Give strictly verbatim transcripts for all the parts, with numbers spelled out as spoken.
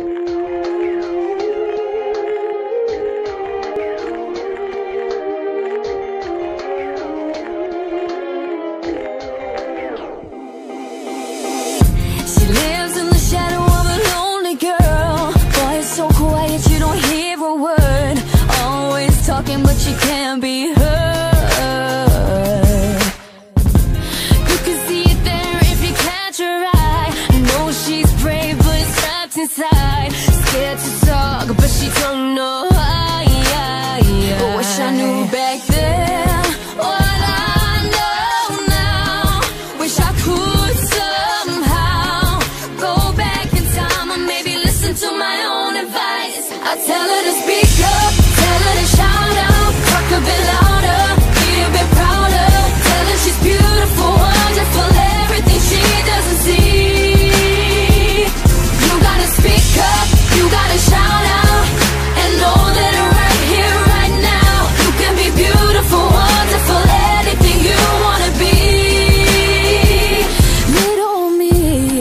She lives in the shadow of a lonely girl. Boy, it's so quiet, you don't hear a word. Always talking, but she can't be heard. You can see it there if you catch her eye. Know she's brave, but it's trapped inside. Scared to talk, but she don't know. I wish I knew back then what I know now. Wish I could somehow go back in time, or maybe listen to my own advice. I tell her to speak up, tell her to shout out, talk a bit louder, be a bit prouder. Tell her she's beautiful, wonderful, everything she doesn't see. You gotta speak up, you gotta shout out, and know that right here, right now, you can be beautiful, wonderful, anything you wanna be. Little me.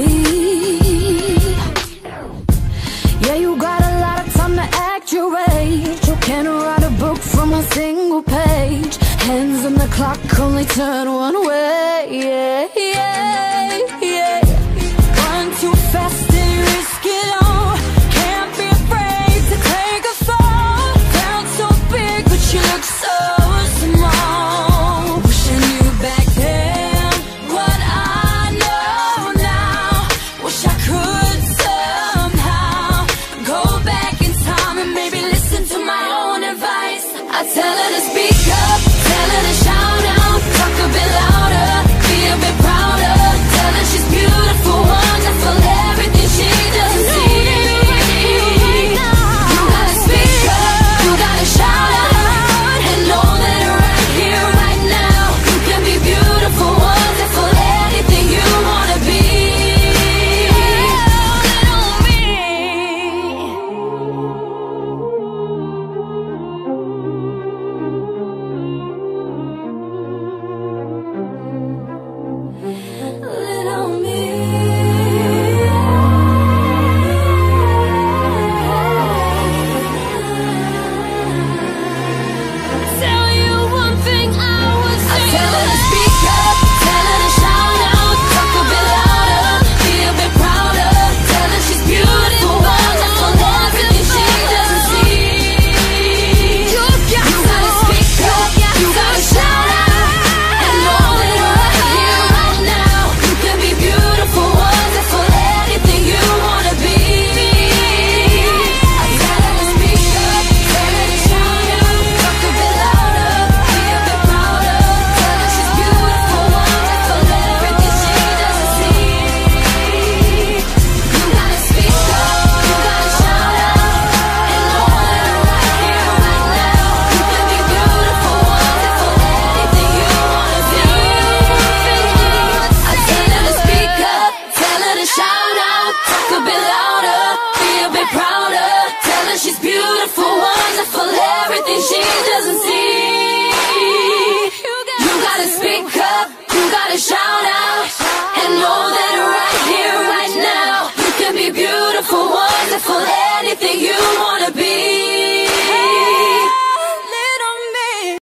Yeah, you got a lot of time to act your age. You can't write a book from a single page. Hands on the clock, only turn one way. Yeah, yeah, yeah. Run too fast